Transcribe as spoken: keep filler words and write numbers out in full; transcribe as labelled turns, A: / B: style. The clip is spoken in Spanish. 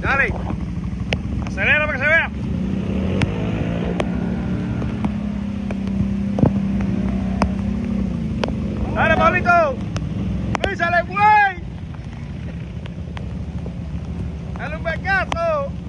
A: Dale. Acelera para que se vea. Dale, Pablito. Písale, güey. Dale un becazo.